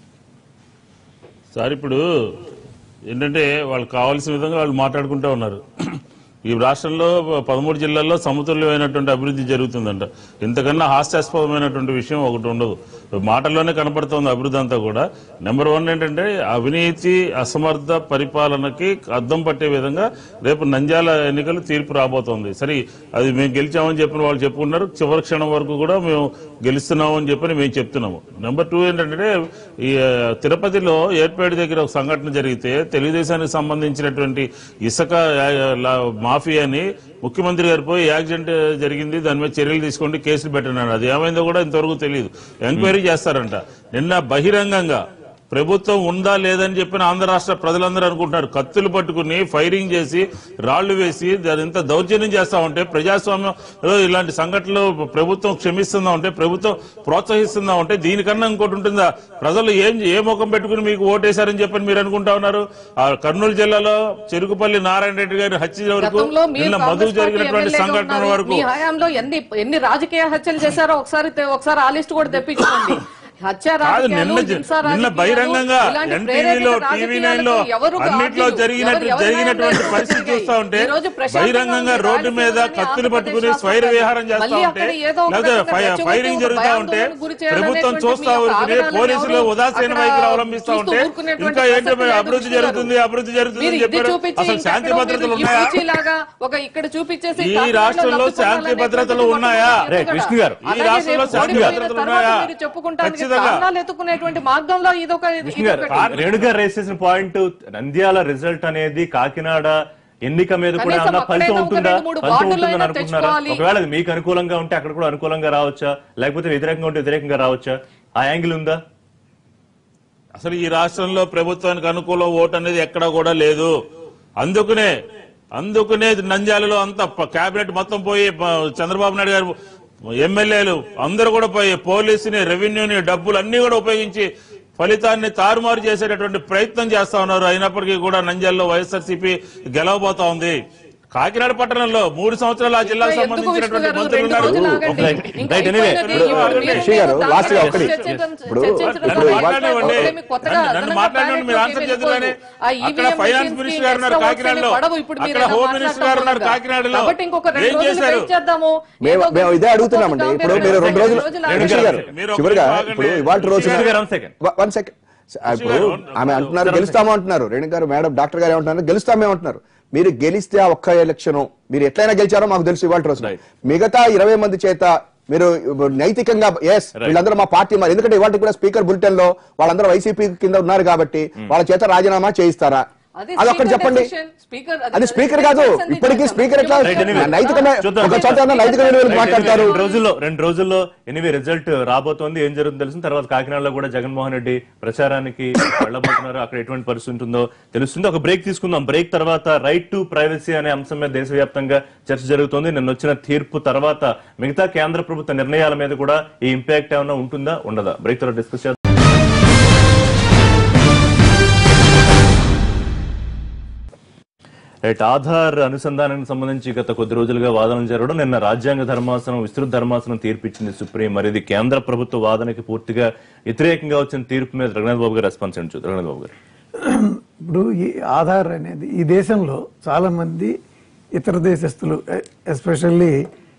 సార్ ఇప్పుడు ఏంటంటే వాళ్ళు కావాల్సిన విధంగా వాళ్ళు మాట్లాడుకుంటూ ఉన్నారు. ఈ రాష్ట్రంలో పదమూడు జిల్లాల్లో సమతుల్యమైనటువంటి అభివృద్ధి జరుగుతుందంట. ఇంతకన్నా హాస్యాస్పదమైనటువంటి విషయం ఒకటి ఉండదు. మాటల్లోనే కనపడుతోంది అభివృద్ధి అంతా కూడా. నెంబర్ వన్ ఏంటంటే అవినీతి, అసమర్థ పరిపాలనకి అద్దం పట్టే విధంగా రేపు నంద్యాల ఎన్నికలు తీర్పు రాబోతోంది. సరే, అది మేము గెలిచామని చెప్పిన వాళ్ళు చెప్పుకున్నారు. చివరి క్షణం వరకు కూడా మేము గెలుస్తున్నామని చెప్పని మేము చెప్తున్నాము. నెంబర్ టూ ఏంటంటే ఈ తిరుపతిలో ఏర్పేట దగ్గర ఒక సంఘటన జరిగితే తెలుగుదేశానికి సంబంధించినటువంటి ఇసుక మాఫియాని ముఖ్యమంత్రి గారు పోయి యాక్సిడెంట్ జరిగింది, దాని మీద చర్యలు తీసుకోండి, కేసులు పెట్టినారు. అది ఏమైందో కూడా ఇంతవరకు తెలియదు. ఎంక్వైరీ చేస్తారంట. నిన్న బహిరంగంగా ప్రభుత్వం ఉందా లేదని చెప్పిన ఆంధ్ర రాష్ట్ర ప్రజలందరూ అనుకుంటున్నారు. కత్తులు పట్టుకుని ఫైరింగ్ చేసి రాళ్లు వేసి ఇంత దౌర్జన్యం చేస్తా ఉంటే, ప్రజాస్వామ్యంలో ఇలాంటి సంఘటనలు ప్రభుత్వం క్షమిస్తుందా ఉంటే, ప్రభుత్వం ప్రోత్సహిస్తుందా ఉంటే దీనికన్నా ఇంకోటి ఉంటుందా? ప్రజలు ఏం ఏ ముఖం పెట్టుకుని మీకు ఓటేశారని చెప్పని మీరు అనుకుంటా ఉన్నారు. ఆ కర్నూలు జిల్లాలో చెరుకుపల్లి నారాయణ రెడ్డి గారి హత్య వరకు, నిన్న మధు జరిగినటువంటి సంఘటన వరకు మీ హయాంలో ఎన్ని ఎన్ని రాజకీయ హత్యలు చేశారో ఒకసారి ఒకసారి ఆ లిస్ట్ కూడా తెప్పించుకోండి. నిన్న బహిరంగంగా ఎన్టీవీలో, టీవీ నైన్ లో అన్నిట్లో జరిగినట్టు జరిగినటువంటి పరిస్థితి చూస్తా ఉంటే, బహిరంగంగా రోడ్డు మీద కత్తులు పట్టుకుని స్వైర విహారం చేస్తా ఉంటే, లేదా ఫైరింగ్ జరుగుతా ఉంటే ప్రభుత్వం చూస్తా ఊరుకుని పోలీసులు ఉదాసీన వైఖరి అవలంబిస్తా ఉంటే ఇంకా ఏంటో అభివృద్ధి జరుగుతుంది అభివృద్ధి జరుగుతుంది అని చెప్పారు. అసలు శాంతి భద్రతలు ఉన్నాయా? ఈ రాష్ట్రంలో శాంతి భద్రతలు ఉన్నాయా? కృష్ణ గారు, ఈ రాష్ట్రంలో శాంతి భద్రతలు ఉన్నాయా? ఎత్తుకునేటువంటి మార్గంలో ఇదొక రేణుగా రేస్ చేసిన పాయింట్, నంద్యాల రిజల్ట్ అనేది కాకినాడ ఎన్నిక మీద కూడా ఏమన్నా ఫలితం ఉంటుందా, ఫలితం ఉంటుందని అనుకుంటున్నారా? ఒకవేళ అది మీకు అనుకూలంగా ఉంటే అక్కడ కూడా అనుకూలంగా రావచ్చా, లేకపోతే వ్యతిరేకంగా ఉంటే వ్యతిరేకంగా రావచ్చా? ఆ యాంగిల్ ఉందా? అసలు ఈ రాష్ట్రంలో ప్రభుత్వానికి అనుకూల ఓటు అనేది ఎక్కడా కూడా లేదు. అందుకనే అందుకనే నంద్యాలలో అంత కేబినెట్ మొత్తం పోయి చంద్రబాబు నాయుడు గారు ఎమ్మెల్యేలు అందరూ కూడా పోయి పోలీసుని, రెవెన్యూని, డబ్బులు అన్ని కూడా ఉపయోగించి ఫలితాన్ని తారుమారు చేసేటటువంటి ప్రయత్నం చేస్తా ఉన్నారు. అయినప్పటికీ కూడా నంద్యాలలో వైఎస్ఆర్సీపీ గెలవబోతా ఉంది. కాకినాడ పట్టణంలో మూడు సంవత్సరాలు ఆ జిల్లాకు సంబంధించినటువంటి మంత్రులు ఉన్నారు. నన్ను మాట్లాడండి, మీరు ఆన్సర్ చేద్దామని. అక్కడ ఫైనాన్స్ మినిస్టర్ గారు ఉన్నారు కాకినాడలో, అక్కడ హోమ్ మినిస్టర్ గారు ఉన్నారు కాకినాడలో. ఏం చేశారు? మేము ఇదే అడుగుతున్నామండి. ఇప్పుడు మీరు రెండు రోజులు చివరిగా ఇప్పుడు ఇవాళ రోజు వన్ సెకండ్ ఇప్పుడు ఆమె అంటున్నారు గెలుస్తామో అంటున్నారు, రేణు గారు మేడం డాక్టర్ గారు ఏమంటున్నారు గెలుస్తామే అంటున్నారు. మీరు గెలిస్తే ఆ ఒక్క ఎలక్షన్ మీరు ఎట్లయినా గెలిచారో మాకు తెలుసు ఇవాళ రోజు. మిగతా ఇరవై మంది చేత మీరు నైతికంగా ఎస్ వీళ్ళందరూ మా పార్టీ, మరి ఎందుకంటే ఇవాళ కూడా స్పీకర్ బులెటిన్ లో వాళ్ళందరూ వైసీపీ కింద ఉన్నారు కాబట్టి వాళ్ళ చేత రాజీనామా చేయిస్తారా? అదొక్కటి చెప్పండి. అది స్పీకర్ కాదు, ఇప్పటికీ స్పీకర్ ఎట్లా నైతికమే ఒక చోట నైతికమైన మాట్లాడతారు. రెండు రోజుల్లో రెండు రోజుల్లో ఎనివే రిజల్ట్ రాబోతోంది. ఏం జరుగుతుందో తెలిసిన తర్వాత కాకినాడలో కూడా జగన్మోహన్ రెడ్డి ప్రచారానికి వెళ్ళబోతున్నారు. అక్కడ ఎటువంటి పరిస్థితి ఉంటుందో తెలుస్తుంది. ఒక బ్రేక్ తీసుకుందాం. బ్రేక్ తర్వాత రైట్ టు ప్రైవసీ అనే అంశం మీద దేశవ్యాప్తంగా చర్చ జరుగుతోంది. నిన్న వచ్చిన తీర్పు తర్వాత మిగతా కేంద్ర ప్రభుత్వ నిర్ణయాల మీద కూడా ఈ ఇంపాక్ట్ ఏమైనా ఉంటుందా ఉండదా? బ్రేక్ తర్వాత డిస్కస్ చేద్దాం. రైట్, ఆధార్ అనుసంధానానికి సంబంధించి గత కొద్ది రోజులుగా వాదనలు జరగడం, నిన్న రాజ్యాంగ ధర్మాసనం విస్తృత ధర్మాసనం తీర్పిచ్చింది సుప్రీం. మరి ఇది కేంద్ర ప్రభుత్వ వాదనకి పూర్తిగా వ్యతిరేకంగా వచ్చిన తీర్పు మీద రఘునాథ్ బాబు గారు రెస్పాన్స్ ఏంటి? రఘునాథ్ బాబు గారు, ఇప్పుడు ఈ ఆధార్ అనేది ఈ దేశంలో చాలా మంది ఇతర దేశస్తులు ఎస్పెషల్లీ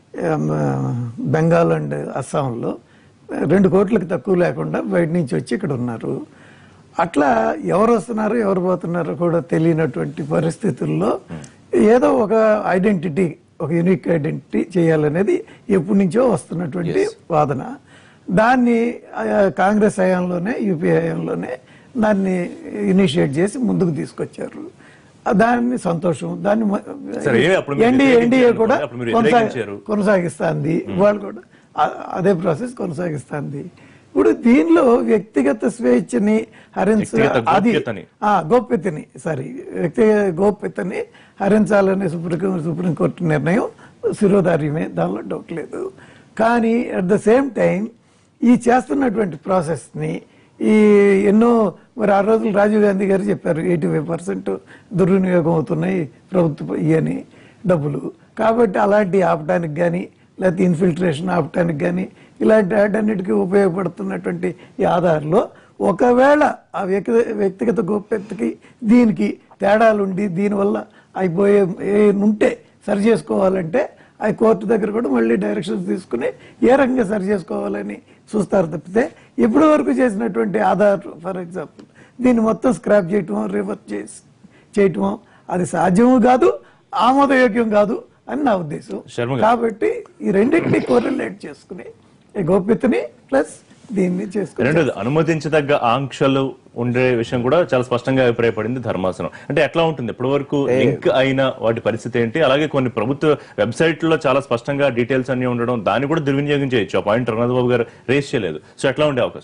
బెంగాల్ అండ్ అస్సాంలో రెండు కోట్లకు తక్కువ లేకుండా బయట నుంచి వచ్చి ఇక్కడ ఉన్నారు. అట్లా ఎవరు వస్తున్నారు ఎవరు పోతున్నారో కూడా తెలియనటువంటి పరిస్థితుల్లో ఏదో ఒక ఐడెంటిటీ, ఒక యూనిక్ ఐడెంటిటీ చేయాలనేది ఎప్పటి నుంచో వస్తున్నటువంటి వాదన. దాన్ని కాంగ్రెస్ హయాంలోనే యూపీ హయాంలోనే దాన్ని ఇనిషియేట్ చేసి ముందుకు తీసుకొచ్చారు. దాన్ని సంతోషం. దాన్ని ఎన్డీఏ ఎన్డీఏ కూడా కొనసాగిస్తుంది, వాళ్ళు కూడా అదే ప్రాసెస్ కొనసాగిస్తుంది. ఇప్పుడు దీనిలో వ్యక్తిగత స్వేచ్ఛని హరించ అది గోప్యతని సారీ వ్యక్తిగత గోప్యతని హరించాలనే సుప్రీం సుప్రీంకోర్టు నిర్ణయం శిరోధార్యమే, దానిలో డౌట్ లేదు. కానీ అట్ ద సేమ్ టైం ఈ చేస్తున్నటువంటి ప్రాసెస్ని ఈ ఎన్నో మరి ఆ రోజులు రాజీవ్ గాంధీ గారు చెప్పారు ఎయిటీ ఫైవ్ పర్సెంట్ దుర్వినియోగం అవుతున్నాయి ప్రభుత్వ ఇవని డబ్బులు. కాబట్టి అలాంటి ఆపడానికి కానీ లేకపోతే ఇన్ఫిల్ట్రేషన్ ఆపడానికి కానీ ఇలాంటి వాటన్నిటికీ ఉపయోగపడుతున్నటువంటి ఈ ఆధార్లో ఒకవేళ ఆ వ్యక్తి వ్యక్తిగత గోప్యతకి దీనికి తేడాలుండి దీనివల్ల అయిపోయే ఉంటే సరి చేసుకోవాలంటే ఆ కోర్టు దగ్గర కూడా మళ్ళీ డైరెక్షన్స్ తీసుకుని ఏ రకంగా సరి చేసుకోవాలని చూస్తారు తప్పితే ఇప్పటి వరకు చేసినటువంటి ఆధార్ ఫర్ ఎగ్జాంపుల్ దీన్ని మొత్తం స్క్రాప్ చేయటమో రివర్స్ చేసి చేయటమో అది సాధ్యము కాదు, ఆమోదయోగ్యం కాదు అని నా ఉద్దేశం. కాబట్టి ఈ రెండింటినీ కోరిలేట్ చేసుకుని గోప్యతని ప్లస్ దీన్ని చేసుకుని అనుమతించదగ్గ ఆంక్షలు ఉండే విషయం కూడా చాలా స్పష్టంగా అభిప్రాయపడింది ధర్మాసనం. అంటే ఎట్లా ఉంటుంది ఇప్పటి వరకు లింక్ అయిన వాటి పరిస్థితి ఏంటి? అలాగే కొన్ని ప్రభుత్వ వెబ్సైట్లో చాలా స్పష్టంగా డీటెయిల్స్ అన్ని ఉండడం, దాన్ని కూడా దుర్వినియోగం చేయొచ్చు. ఆ పాయింట్ రఘునాథ్ బాబు గారు రేస్ చేయలేదు. సో ఎట్లా ఉండే అవకాశం?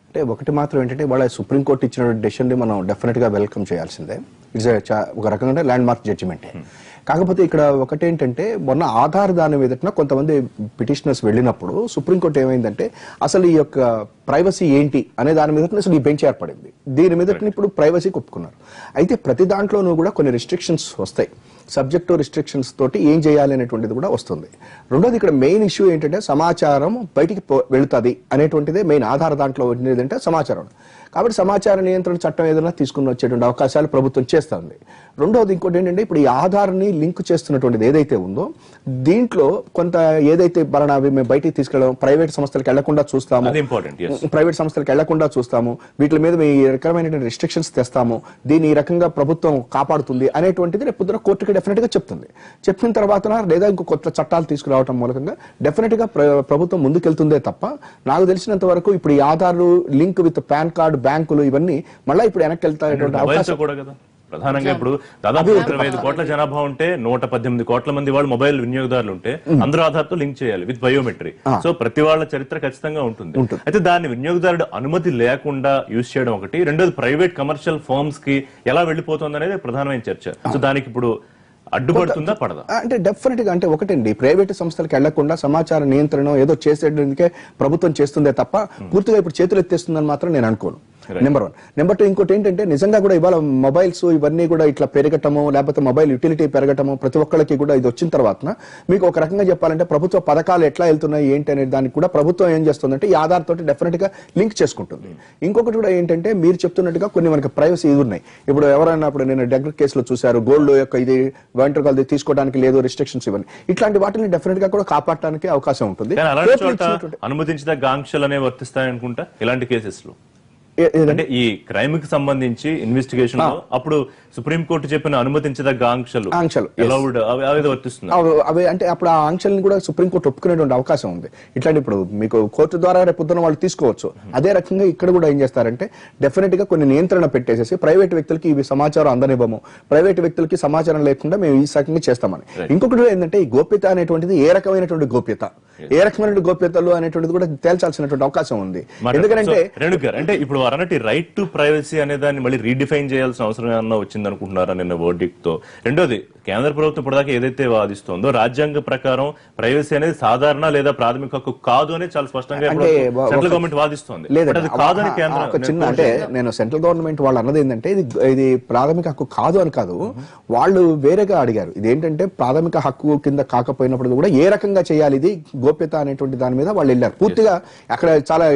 అంటే ఒకటి మాత్రం ఏంటంటే వాళ్ళ సుప్రీంకోర్టు ఇచ్చిన డెసిషన్ ని మనం డెఫినెట్ గా వెల్కమ్ చేయాల్సిందే. ఇట్స్ ఒక రకంగా ల్యాండ్ మార్క్ జడ్జిమెంటే. కాకపోతే ఇక్కడ ఒకటేంటంటే మొన్న ఆధార్ దాని మీదట కొంతమంది పిటిషనర్స్ వెళ్ళినప్పుడు సుప్రీంకోర్టు ఏమైందంటే అసలు ఈ యొక్క ప్రైవసీ ఏంటి అనే దాని మీద అసలు ఈ బెంచ్ ఏర్పడింది. దీని మీద ఇప్పుడు ప్రైవసీకి ఒప్పుకున్నారు. అయితే ప్రతి దాంట్లోనూ కూడా కొన్ని రిస్ట్రిక్షన్స్ వస్తాయి. సబ్జెక్టు రిస్ట్రిక్షన్స్ తోటి ఏం చేయాలి అనేటువంటిది కూడా వస్తుంది. రెండోది ఇక్కడ మెయిన్ ఇష్యూ ఏంటంటే సమాచారం బయటికి వెళుతుంది అనేటువంటిదే మెయిన్. ఆధార్ దాంట్లో ఏంటంటే సమాచారం. కాబట్టి సమాచార నియంత్రణ చట్టం ఏదైనా తీసుకుని వచ్చేటువంటి అవకాశాలు ప్రభుత్వం చేస్తుంది. రెండవది ఇంకోటి ఏంటంటే ఇప్పుడు ఈ ఆధార్ని లింక్ చేస్తున్నటువంటిది ఏదైతే ఉందో దీంట్లో కొంత ఏదైతే బలన అవి మేము బయటికి తీసుకెళ్ళడం, ప్రైవేట్ సంస్థలకు వెళ్లకుండా చూస్తాము, ప్రైవేట్ సంస్థలకు వెళ్లకుండా చూస్తాము, వీటి మీద ఈ రకమైన రిస్ట్రిక్షన్స్ తెస్తాము, దీన్ని ఈ రకంగా ప్రభుత్వం కాపాడుతుంది అనేటువంటిది రేపు పొద్దున కోర్టుకి డెఫినెట్ గా చెప్తుంది. చెప్పిన తర్వాత లేదా ఇంకో కొత్త చట్టాలు తీసుకురావడం మూలంగా డెఫినెట్ గా ప్రభుత్వం ముందుకెళ్తుందే తప్ప నాకు తెలిసినంత వరకు ఇప్పుడు ఈ Aadhaar link with PAN card, బ్యాంకులు ఇవన్నీ మళ్ళీ ఇప్పుడు వెనక్కి వెళ్తాయి అవకాశం కూడా కదా. ప్రధానంగా ఇప్పుడు దాదాపు ఇరవై ఐదు కోట్ల జనాభా ఉంటే నూట పద్దెనిమిది కోట్ల మంది వాళ్ళు మొబైల్ వినియోగదారులు ఉంటే అందరూ ఆధార్ తో లింక్ చేయాలి విత్ బయోమెట్రీ. సో ప్రతి వాళ్ళ చరిత్ర ఖచ్చితంగా ఉంటుంది. అయితే దాన్ని వినియోగదారుడు అనుమతి లేకుండా యూజ్ చేయడం ఒకటి, రెండోది ప్రైవేట్ కమర్షియల్ ఫర్మ్స్ కి ఎలా వెళ్లిపోతుంది అనేది ప్రధానమైన చర్చ. సో దానికి ఇప్పుడు అడ్డుపడుతుందా పడదా అంటే డెఫినెట్ గా అంటే ఒకటండి, ప్రైవేట్ సంస్థలకు వెళ్లకుండా సమాచార నియంత్రణ ఏదో చేసేందుకే ప్రభుత్వం చేస్తుందే తప్ప పూర్తిగా ఇప్పుడు చేతులు ఎత్తేస్తుందని మాత్రం నేను అనుకోను. Number one. నెంబర్ టూ ఇంకోటి ఏంటంటే నిజంగా కూడా ఇవాళ మొబైల్స్ ఇవన్నీ కూడా ఇట్లా పెరగటము లేకపోతే మొబైల్ యూటిలిటీ పెరగటము ప్రతి ఒక్కరికి కూడా ఇది వచ్చిన తర్వాత మీకు ఒక రకంగా చెప్పాలంటే ప్రభుత్వ పథకాలు ఎట్లా వెళ్తున్నాయి ఏంటి అనే దానికి కూడా ప్రభుత్వం ఏం చేస్తుందంటే ఈ ఆధార్ తోటి డెఫినెట్ గా లింక్ చేసుకుంటుంది. ఇంకొకటి కూడా ఏంటంటే మీరు చెప్తున్నట్టుగా కొన్ని మనకి ప్రైవసీ ఇది ఉన్నాయి. ఇప్పుడు ఎవరైనా ఇప్పుడు నేను దగ్గర కేసులో చూశారు గోల్డ్ యొక్క ఇది వెంట్రుకలు తీసుకోవడానికి లేదు రిస్ట్రిక్షన్స్ ఇవన్నీ, ఇట్లాంటి వాటిని డెఫినెట్ గా కూడా కాపాడటానికి అవకాశం ఉంటుంది. అనుమతించిన ఆంక్షలు అనేవి వర్తిస్తాయనుకుంటా ఇలాంటి కేసెస్ లో. అంటే ఈ క్రైమ్ కి సంబంధించి ఇన్వెస్టిగేషన్ లో అప్పుడు సుప్రీంకోర్టు చెప్పిన అనుమతించదగ్గ ఆంక్షలు ఆంక్షలు వర్తిస్తుంది అవి అంటే అప్పుడు ఆ ఆంక్షల్ని కూడా సుప్రీంకోర్టు ఒప్పుకునేటువంటి అవకాశం ఉంది. ఇట్లాంటి ఇప్పుడు మీకు కోర్టు ద్వారా రేపు పొద్దున వాళ్ళు తీసుకోవచ్చు. అదే రకంగా ఇక్కడ కూడా ఏం చేస్తారంటే డెఫినెట్ గా కొన్ని నియంత్రణ పెట్టేసేసి ప్రైవేట్ వ్యక్తులకి ఇవి సమాచారం అందనివ్వము, ప్రైవేట్ వ్యక్తులకి సమాచారం లేకుండా మేము ఈ రకంగా చేస్తామని. ఇంకొకటి ఏంటంటే ఈ గోప్యత అనేటువంటిది ఏ రకమైనటువంటి గోప్యత, ఏ రకమైన గోప్యతలు అనేటువంటిది కూడా తేల్చాల్సినటువంటి అవకాశం ఉంది. ఎందుకంటే అంటే ఇప్పుడు అన్నట్టు రైట్ టు ప్రైవసీ అనే దాన్ని మళ్ళీ రీడిఫైన్ చేయాల్సిన అవసరం ఏమన్నా వచ్చింది అనుకుంటున్నారా నిన్న వర్డిక్ట్ తో? రెండోది కేంద్ర ప్రభుత్వం ఇప్పటిదాకా ఏదైతే వాదిస్తోందో రాజ్యాంగ ప్రకారం ప్రైవసీ అనేది సాధారణ లేదా ప్రాథమిక హక్కు కాదు అనేది చాలా స్పష్టంగా సెంట్రల్ గవర్నమెంట్ వాదిస్తోంది. కాదని కేంద్రం చిన్న అంటే నేను సెంట్రల్ గవర్నమెంట్ వాళ్ళు అన్నది ఏంటంటే ఇది ఇది ప్రాథమిక హక్కు కాదు అని కాదు, వాళ్ళు వేరేగా అడిగారు. ఇదేంటంటే ప్రాథమిక హక్కు కింద కాకపోయినప్పుడు కూడా ఏ రకంగా చేయాలి ఇది గోప్యత అనేటువంటి దాని మీద వాళ్ళు వెళ్ళారు. పూర్తిగా అక్కడ చాలా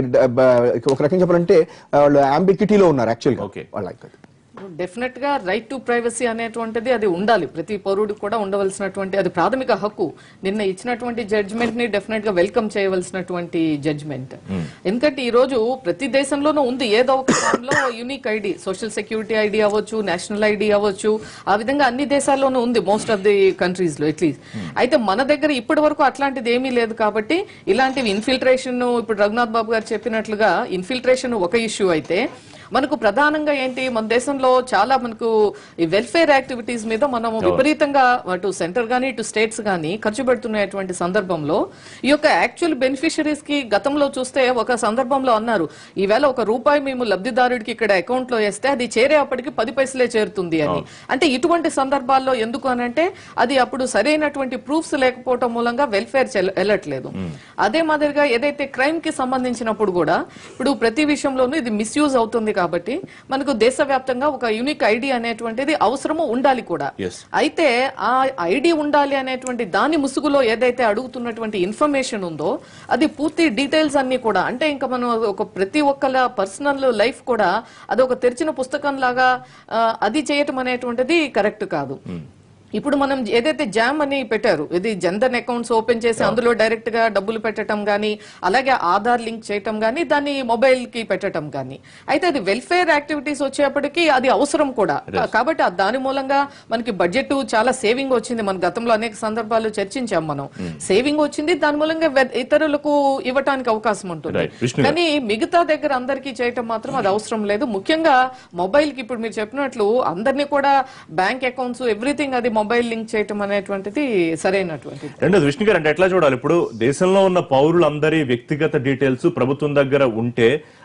ఒక రకంగా చెప్పాలంటే వాళ్ళు అంబిగ్విటీలో ఉన్నారు యాక్చువల్గా. వాళ్ళ డెఫినెట్ గా రైట్ టు ప్రైవసీ అనేటువంటిది అది ఉండాలి, ప్రతి పౌరుడికి కూడా ఉండవలసినటువంటి అది ప్రాథమిక హక్కు. నిన్న ఇచ్చినటువంటి జడ్జిమెంట్ ని డెఫినెట్ గా వెల్కమ్ చేయవలసినటువంటి జడ్జిమెంట్. ఎందుకంటే ఈ రోజు ప్రతి దేశంలోనూ ఉంది ఏదో ఒక ఫామ్లో unique ID, social security ID అవ్వచ్చు, నేషనల్ ఐడి అవ్వచ్చు, ఆ విధంగా అన్ని దేశాల్లోనూ ఉంది మోస్ట్ ఆఫ్ ది కంట్రీస్ లో అట్లీస్ట్. అయితే మన దగ్గర ఇప్పటి వరకు అట్లాంటిది ఏమీ లేదు కాబట్టి ఇలాంటివి ఇన్ఫిల్ట్రేషన్, ఇప్పుడు రఘునాథ్ బాబు గారు చెప్పినట్లుగా ఇన్ఫిల్ట్రేషన్ ఒక ఇష్యూ అయితే మనకు ప్రధానంగా ఏంటి మన దేశంలో చాలా మనకు ఈ వెల్ఫేర్ యాక్టివిటీస్ మీద మనం విపరీతంగా అటు సెంటర్ గానీ ఇటు స్టేట్స్ గానీ ఖర్చు పెడుతున్నటువంటి సందర్భంలో ఈ యొక్క యాక్చువల్ బెనిఫిషరీస్ కి గతంలో చూస్తే ఒక సందర్భంలో అన్నారు ఈవేళ ఒక రూపాయి మేము లబ్ధిదారుడికి ఇక్కడ అకౌంట్ లో వేస్తే అది చేరేపటికి పది పైసలే చేరుతుంది అని. అంటే ఇటువంటి సందర్భాల్లో ఎందుకు అనంటే అది అప్పుడు సరైనటువంటి ప్రూఫ్స్ లేకపోవటం మూలంగా వెల్ఫేర్ వెళ్ళట్లేదు. అదే మాదిరిగా ఏదైతే క్రైమ్ కి సంబంధించినప్పుడు కూడా ఇప్పుడు ప్రతి విషయంలోనూ ఇది మిస్యూజ్ అవుతుంది కాబట్టి మనకు దేశవ్యాప్తంగా ఒక యూనిక్ ఐడి అనేటువంటిది అవసరము ఉండాలి కూడా. అయితే ఆ ఐడి ఉండాలి అనేటువంటి దాని ముసుగులో ఏదైతే అడుగుతున్నటువంటి ఇన్ఫర్మేషన్ ఉందో అది పూర్తి డీటెయిల్స్ అన్ని కూడా అంటే ఇంకా మనం ఒక ప్రతి ఒక్కల పర్సనల్ లైఫ్ కూడా అది ఒక తెరిచిన పుస్తకం లాగా అది చేయటం అనేటువంటిది కరెక్ట్ కాదు. ఇప్పుడు మనం ఏదైతే జామ్ అని పెట్టారు, ఇది జన్ధన్ అకౌంట్స్ ఓపెన్ చేసి అందులో డైరెక్ట్ గా డబ్బులు పెట్టడం గానీ అలాగే ఆధార్ లింక్ చేయటం గానీ దాన్ని మొబైల్ కి పెట్టడం గానీ, అయితే అది వెల్ఫేర్ యాక్టివిటీస్ వచ్చేప్పటికీ అది అవసరం కూడా. కాబట్టి దాని మూలంగా మనకి బడ్జెట్ చాలా సేవింగ్ వచ్చింది. మన గతంలో అనేక సందర్భాలు చర్చించాం మనం. సేవింగ్ వచ్చింది, దాని మూలంగా ఇతరులకు ఇవ్వటానికి అవకాశం ఉంటుంది. కానీ మిగతా దగ్గర అందరికీ చేయటం మాత్రం అది అవసరం లేదు. ముఖ్యంగా మొబైల్ కి ఇప్పుడు మీరు చెప్పినట్లు అందరినీ కూడా బ్యాంక్ అకౌంట్స్ ఎవ్రీథింగ్ అది మొబైల్ లింక్ చేయటం అనేటువంటిది సరైనటువంటి. రెండోది విష్ణు గారు అంటే ఎట్లా చూడాలి, ఇప్పుడు దేశంలో ఉన్న పౌరులందరి వ్యక్తిగత డీటెయిల్స్ ప్రభుత్వం దగ్గర ఉంటే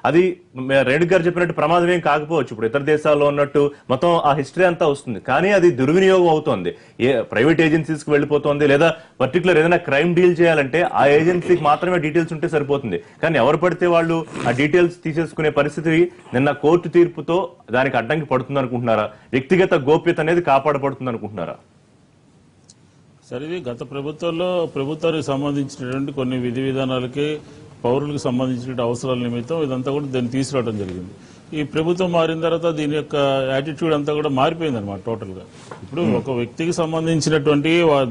అది రేణు గారు చెప్పినట్టు ప్రమాదం ఏం కాకపోవచ్చు. ఇప్పుడు ఇతర దేశాల్లో ఉన్నట్టు మొత్తం ఆ హిస్టరీ అంతా వస్తుంది, కానీ అది దుర్వినియోగం అవుతోంది. ఏ ప్రైవేట్ ఏజెన్సీస్ కి వెళ్ళిపోతుంది, లేదా పర్టికులర్ ఏదైనా క్రైమ్ డీల్ చేయాలంటే ఆ ఏజెన్సీకి మాత్రమే డీటెయిల్స్ ఉంటే సరిపోతుంది. కానీ ఎవరు పడితే వాళ్ళు ఆ డీటెయిల్స్ తీసేసుకునే పరిస్థితి నిన్న కోర్టు తీర్పుతో దానికి అడ్డంకి పడుతుంది అనుకుంటున్నారా? వ్యక్తిగత గోప్యత అనేది కాపాడబడుతుంది అనుకుంటున్నారా? సరే, ఇది గత ప్రభుత్వంలో ప్రభుత్వానికి సంబంధించినటువంటి కొన్ని విధి విధానాలకి పౌరులకు సంబంధించిన అవసరాల నిమిత్తం ఇదంతా కూడా దాన్ని తీసుకురావడం జరిగింది. ఈ ప్రభుత్వం మారిన తర్వాత దీని యొక్క యాటిట్యూడ్ అంతా కూడా మారిపోయింది అనమాట టోటల్ గా. ఇప్పుడు ఒక వ్యక్తికి సంబంధించినటువంటి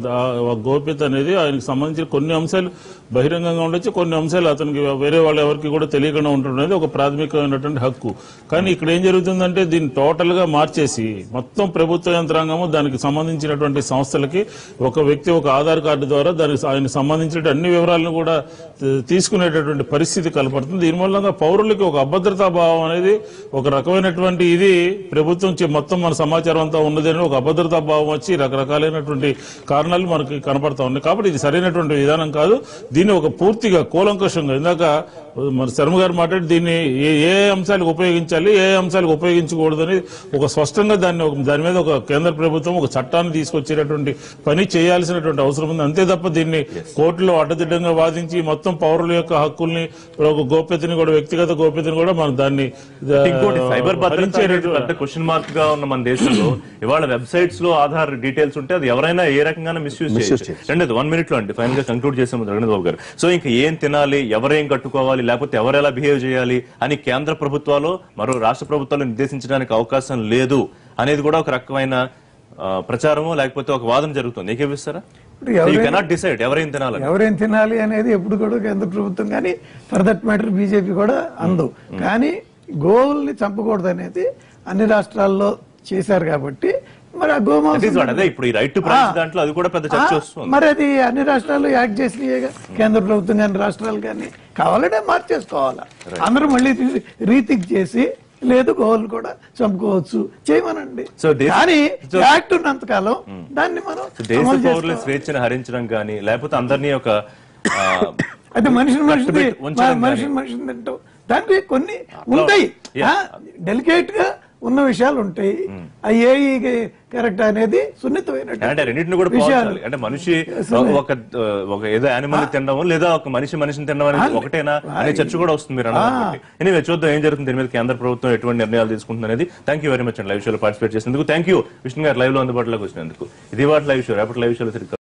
గోప్యత అనేది ఆయనకు సంబంధించిన కొన్ని అంశాలు బహిరంగంగా ఉండొచ్చు, కొన్ని అంశాలు అతనికి వేరే వాళ్ళు ఎవరికి కూడా తెలియకుండా ఉంటున్నది ఒక ప్రాథమికమైనటువంటి హక్కు. కానీ ఇక్కడ ఏం జరుగుతుందంటే దీన్ని టోటల్ గా మార్చేసి మొత్తం ప్రభుత్వ యంత్రాంగము దానికి సంబంధించినటువంటి సంస్థలకి ఒక వ్యక్తి ఒక ఆధార్ కార్డు ద్వారా దానికి ఆయనకు సంబంధించిన అన్ని వివరాలను కూడా తీసుకునేటటువంటి పరిస్థితి కనపడుతుంది. దీని మూలంగా పౌరులకి ఒక అభద్రతా భావం అనేది, ఒక రకమైనటువంటి ఇది ప్రభుత్వం మొత్తం మన సమాచారం అంతా ఉన్నదని ఒక అభద్రతా భావం వచ్చి రకరకాలైనటువంటి కారణాలు మనకి కనపడతా ఉన్నాయి. కాబట్టి ఇది సరైనటువంటి విధానం కాదు. దీన్ని ఒక పూర్తిగా కూలంకషంగా ఇందాక మన శర్మ గారు మాట్లాడి దీన్ని ఏ ఏ అంశాలకు ఉపయోగించాలి, ఏ అంశాలకు ఉపయోగించకూడదని ఒక స్పష్టంగా దాన్ని దాని మీద ఒక కేంద్ర ప్రభుత్వం ఒక చట్టాన్ని తీసుకొచ్చేటటువంటి పని చేయాల్సినటువంటి అవసరం ఉంది. అంతే తప్ప దీన్ని కోర్టులో అడ్డదిడ్డంగా వాదించి మొత్తం పౌరుల యొక్క హక్కుల్ని, గోప్యతని కూడా, వ్యక్తిగత గోప్యతని కూడా మనం దాన్ని ఇంకోటి సైబర్ భద్రత క్వశ్చన్ మార్క్ గా ఉన్న మన దేశంలో ఇవాళ వెబ్సైట్స్ లో ఆధార్ డీటెయిల్స్ ఉంటే అది ఎవరైనా ఏ రకంగా మిస్యూజ్ చేయొచ్చు. రెండోది వన్ మినిట్ లో అంటే ఫైనల్ గా కంక్లూడ్ చేసే ముందు రఘునాథ్ బాబు గారు, సో ఇంకా ఏం తినాలి, ఎవరేం కట్టుకోవాలి, లేకపోతే ఎవరు ఎలా బిహేవ్ చేయాలి అని కేంద్ర ప్రభుత్వాలు మరో రాష్ట్ర ప్రభుత్వాలు నిర్దేశించడానికి అవకాశం లేదు అనేది కూడా ఒక రకమైన ప్రచారము లేకపోతే ఒక వాదన జరుగుతుంది. ఏకేపిస్తారా? డిసైడ్ ఎవరేం తినాలి ఎవరేం తినాలి అనేది ఎప్పుడు కూడా కేంద్ర ప్రభుత్వం కానీ ఫర్ దట్ మ్యాటర్ బీజేపీ కూడా అందు. కానీ గోవుల్ని చంపకూడదు అనేది అన్ని రాష్ట్రాల్లో చేశారు కాబట్టి మరి ఆ గోమాంసం ఇప్పుడు ఈ రైట్ టు ప్రైస్ దాంట్లో అది కూడా పెద్ద చర్చ వస్తుంది. మరి అది అన్ని రాష్ట్రాలు యాక్ట్ చేసినాయేగా, కేంద్ర ప్రభుత్వం కానీ రాష్ట్రాలు కానీ. కావాలంటే మార్చేసుకోవాలా, అందరూ మళ్ళీ రీథింక్ చేసి లేదు గోవులు కూడా చంపుకోవచ్చు చేయమనండి. కానీ యాక్ట్ ఉన్నంత కాలం దాన్ని మనం దేశ పౌరుల స్వేచ్ఛను హరించడం కానీ, లేకపోతే అందరినీ ఒక అయితే మనిషిని మనిషిని మనిషిని మనిషిని తింటాం, దానికి కొన్ని ఉంటాయి డెలికేట్ గా ఉన్న విషయాలు ఉంటాయి. అవి ఏ కరెక్ట్ అనేది సున్నితమైన రెండింటిని కూడా పోల్చాలి. అంటే మనిషి ఒక ఒక ఏదో యానిమల్ తినడం లేదా ఒక మనిషి మనిషిని తినడం అనేది ఒకటేనా అనే చర్చ కూడా వస్తుంది మీరు అన్నది. ఎనీవే చూద్దాం ఏం జరుగుతుంది, దీని మీద కేంద్ర ప్రభుత్వం ఎటువంటి నిర్ణయాలు తీసుకుంటుంది అనేది. థ్యాంక్ యూ వెరీ మచ్ అండి లైవ్ షోలో పార్టిసిపేట్ చేసినందుకు. థ్యాంక్ యూ విష్ణు గారు లైవ్ లో అందుబాటులోకి వచ్చినందుకు. ఇది వాటి లైవ్ షో, రేపటి లైవ్ షోలో